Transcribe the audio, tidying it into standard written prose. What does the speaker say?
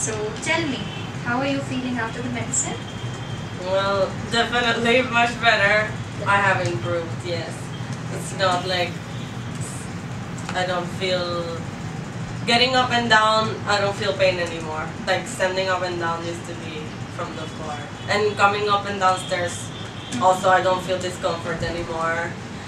So tell me, how are you feeling after the medicine? Well, definitely much better. I have improved, yes. It's not like I don't feel getting up and down, I don't feel pain anymore. Like standing up and down used to be from the floor. And coming up and downstairs, also I don't feel discomfort anymore.